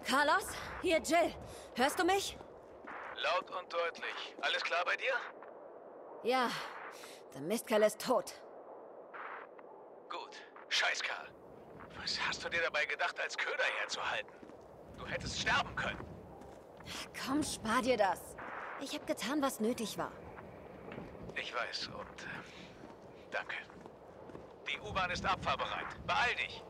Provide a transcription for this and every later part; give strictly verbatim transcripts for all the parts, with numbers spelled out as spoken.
Carlos? Hier Jill. Hörst du mich? Laut und deutlich. Alles klar bei dir? Ja. Der Mistkerl ist tot. Gut. Scheiß Karl. Was hast du dir dabei gedacht, als Köder herzuhalten? Du hättest sterben können. Komm, spar dir das. Ich habe getan, was nötig war. Ich weiß und... Äh, danke. Die U-Bahn ist abfahrbereit. Beeil dich.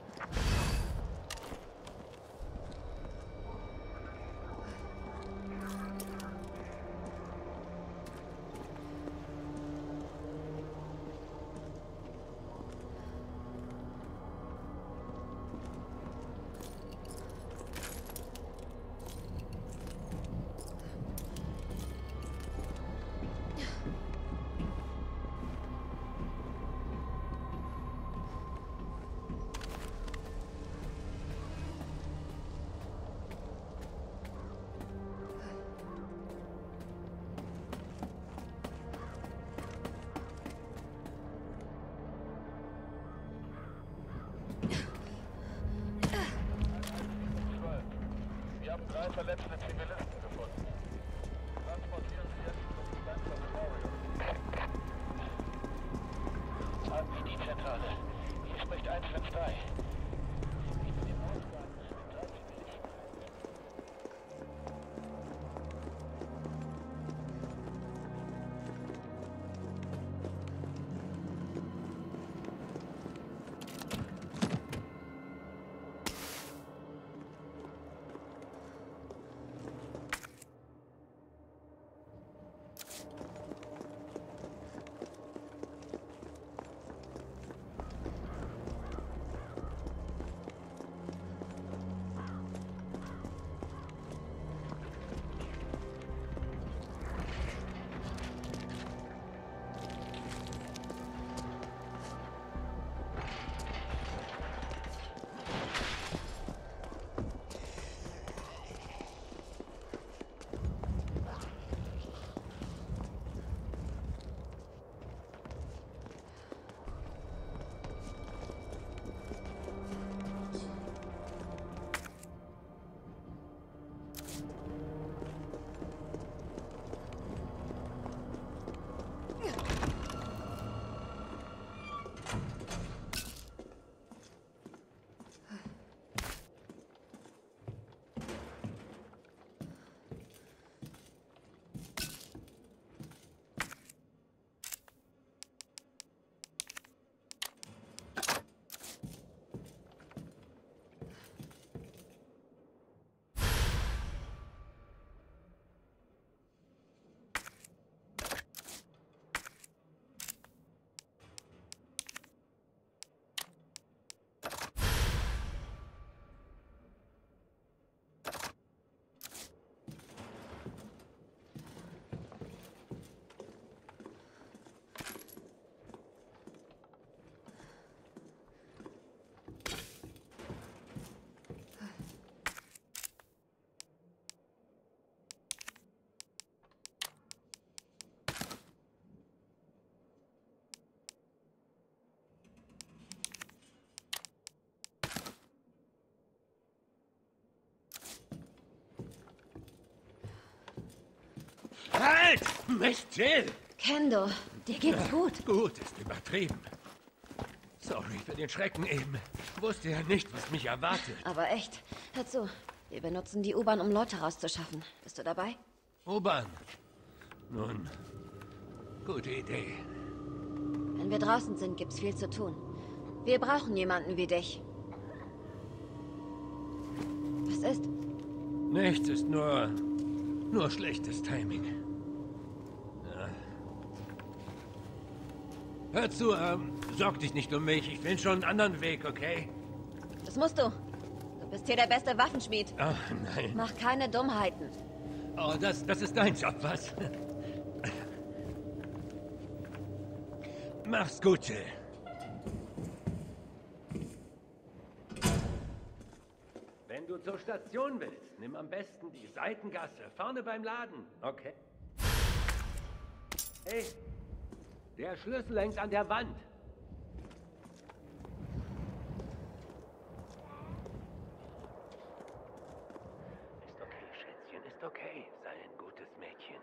Wir haben drei verletzte Zivilisten gefunden. Transportieren Sie jetzt zum Stanford Memorial. An die Zentrale. Hier spricht eins fünf drei. Halt! Miss Jill! Kendo, dir geht's gut. Gut ist übertrieben. Sorry für den Schrecken eben. Ich wusste ja nicht, was mich erwartet. Aber echt, hör zu. Wir benutzen die U-Bahn, um Leute rauszuschaffen. Bist du dabei? U-Bahn. Nun, gute Idee. Wenn wir draußen sind, gibt's viel zu tun. Wir brauchen jemanden wie dich. Was ist? Nichts ist nur... nur schlechtes Timing. Ja. Hör zu, ähm, sorg dich nicht um mich. Ich will schon einen anderen Weg, okay? Das musst du. Du bist hier der beste Waffenschmied. Ach, nein. Mach keine Dummheiten. Oh, das, das ist dein Job, was? Mach's gut, Jill. Wenn du zur Station willst, nimm am besten die Seitengasse, vorne beim Laden, okay? Hey, der Schlüssel hängt an der Wand. ist okay. Sei ein gutes Mädchen.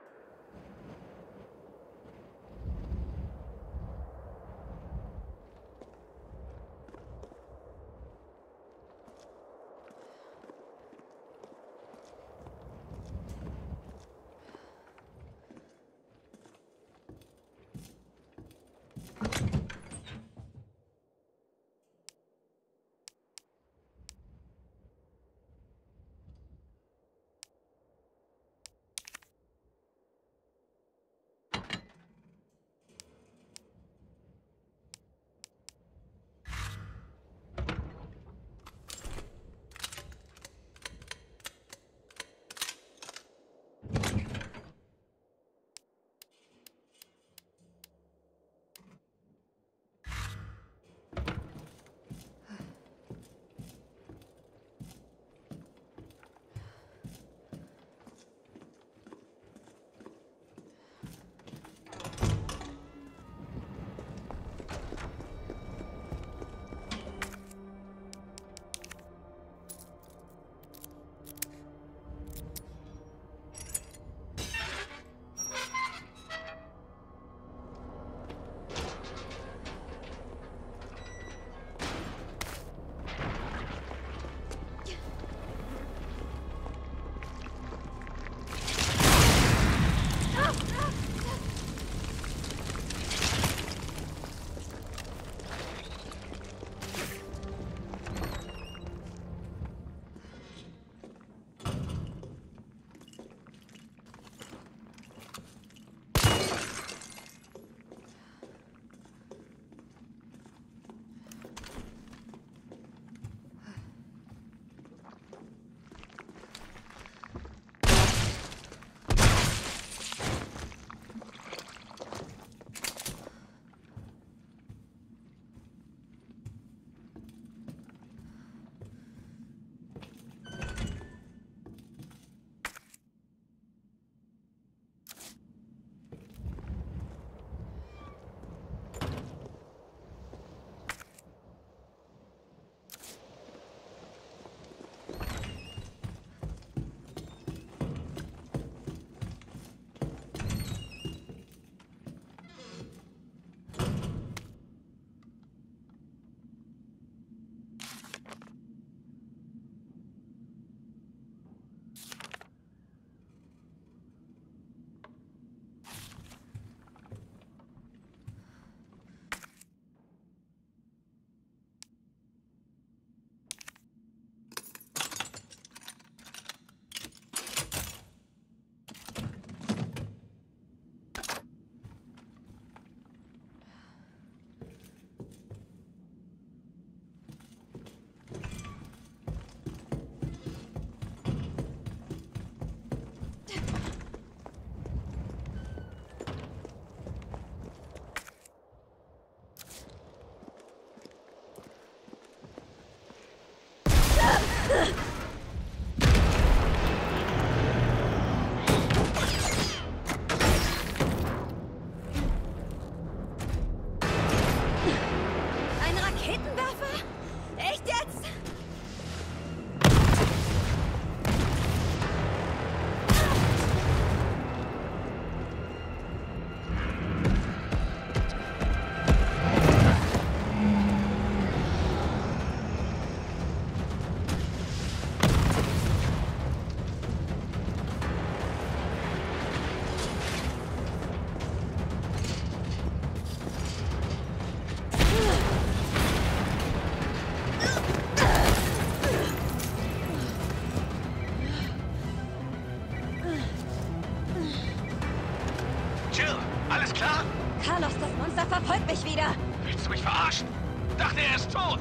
Carlos, das Monster verfolgt mich wieder. Willst du mich verarschen? Dachte, er ist tot.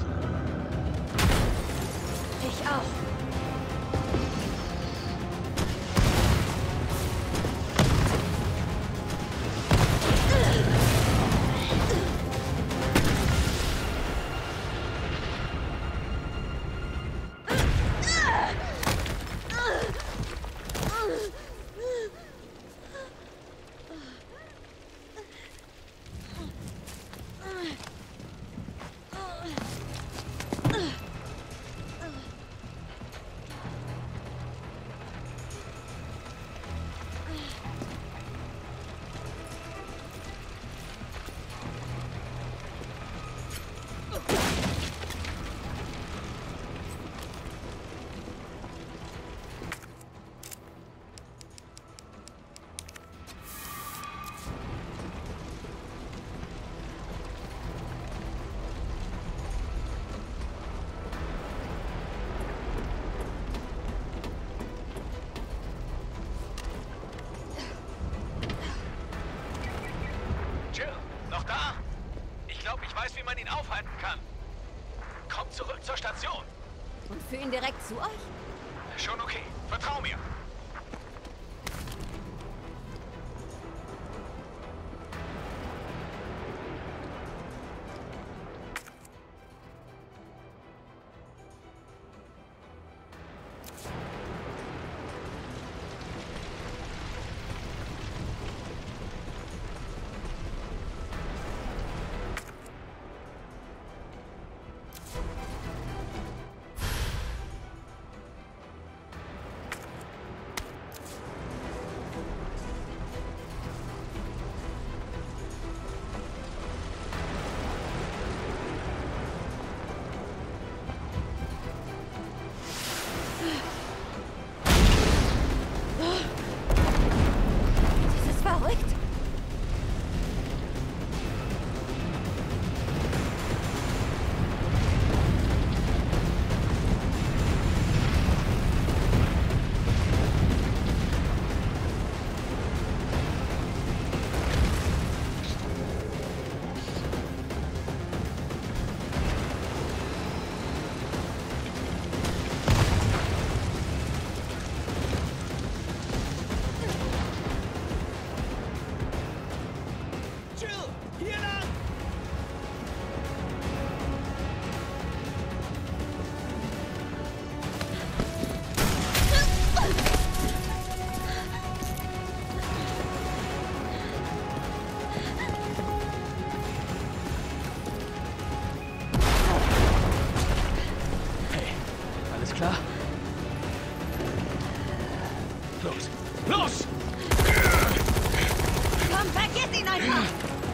Ich auch. weiß, wie man ihn aufhalten kann. Kommt zurück zur Station. Und für ihn direkt zu euch? Schon okay. Vertrau mir. Das ist verrückt. Klar? Los! Los! Komm, vergiss ihn einfach!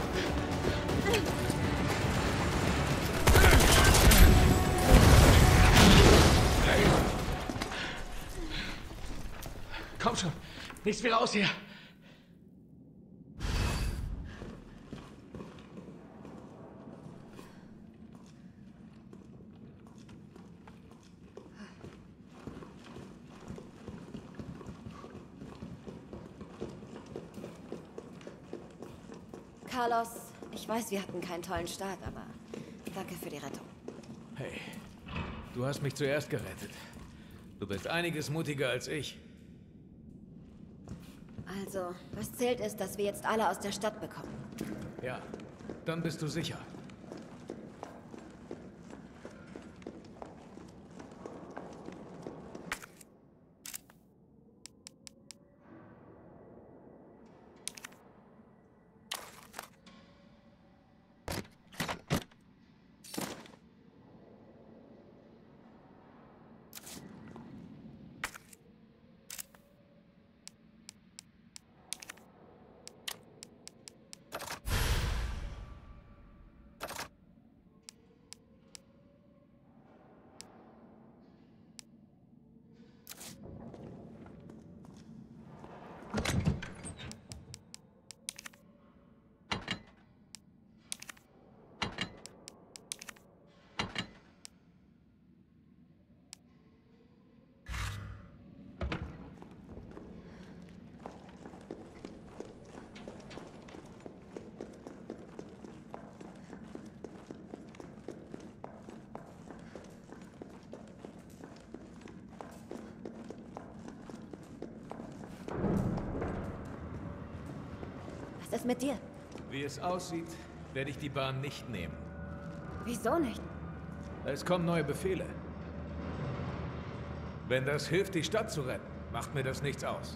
Komm schon! Nichts wie raus hier! Carlos, ich weiß, wir hatten keinen tollen Start, aber danke für die Rettung. Hey, du hast mich zuerst gerettet. Du bist einiges mutiger als ich. Also, was zählt ist, dass wir jetzt alle aus der Stadt bekommen. Ja, dann bist du sicher. Was ist mit dir? Wie es aussieht, werde ich die Bahn nicht nehmen. Wieso nicht? Es kommen neue Befehle. Wenn das hilft, die Stadt zu retten, macht mir das nichts aus.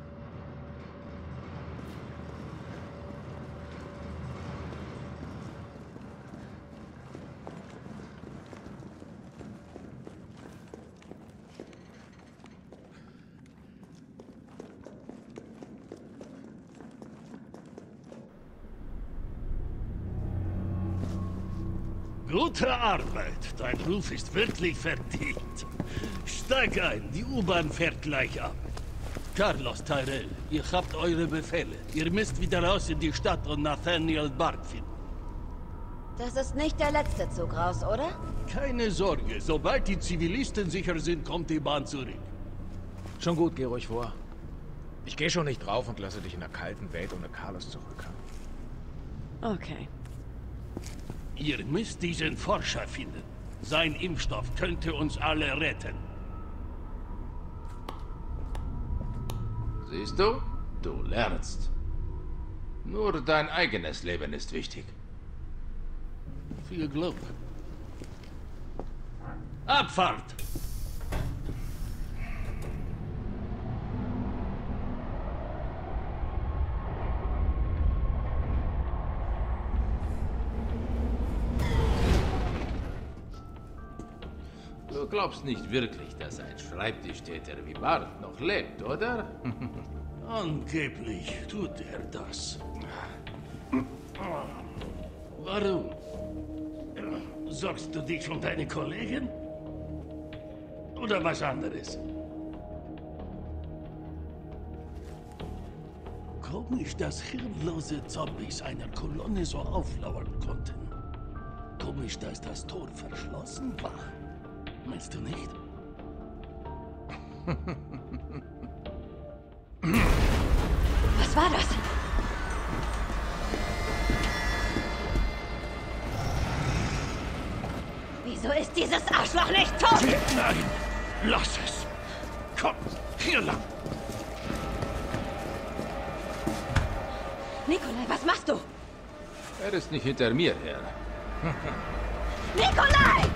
Gute Arbeit. Dein Ruf ist wirklich verdient. Steig ein, die U-Bahn fährt gleich ab. Carlos, Tyrell, ihr habt eure Befehle. Ihr müsst wieder raus in die Stadt und Nathaniel Bard finden. Das ist nicht der letzte Zug raus, oder? Keine Sorge, sobald die Zivilisten sicher sind, kommt die Bahn zurück. Schon gut, geh ruhig vor. Ich gehe schon nicht drauf und lasse dich in der kalten Welt ohne Carlos zurück. Okay. Ihr müsst diesen Forscher finden. Sein Impfstoff könnte uns alle retten. Siehst du? Du lernst. Nur dein eigenes Leben ist wichtig. Viel Glück. Abfahrt! Du glaubst nicht wirklich, dass ein Schreibtischtäter wie Bart noch lebt, oder? Angeblich tut er das. Warum? Sorgst du dich um deine Kollegen? Oder was anderes? Komisch, dass hirnlose Zombies einer Kolonne so auflauern konnten. Komisch, dass das Tor verschlossen war. Meinst du nicht? Was war das? Wieso ist dieses Arschloch nicht tot? Nein, lass es. Komm, hier lang. Nikolai, was machst du? Er ist nicht hinter mir her. Nikolai!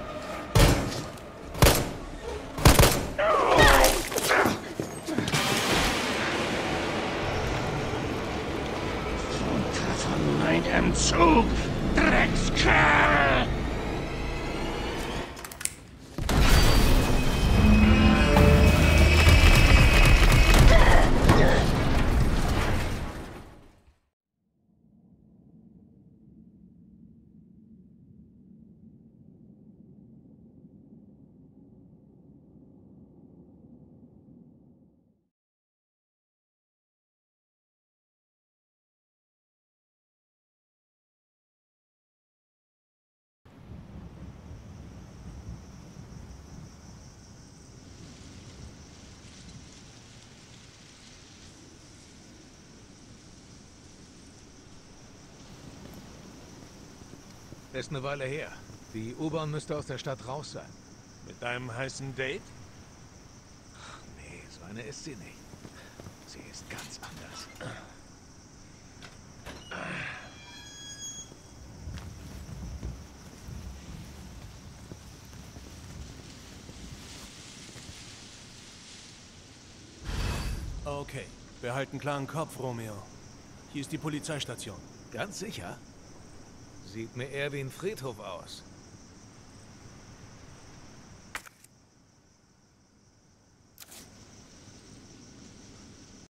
Von meinem Zug, Dreckskerl! Ist eine Weile her. Die U-Bahn müsste aus der Stadt raus sein. Mit deinem heißen Date? Nee, so eine ist sie nicht. Sie ist ganz anders. Okay, behalt einen klaren Kopf, Romeo. Hier ist die Polizeistation. Ganz sicher? Sieht mir eher wie ein Friedhof aus.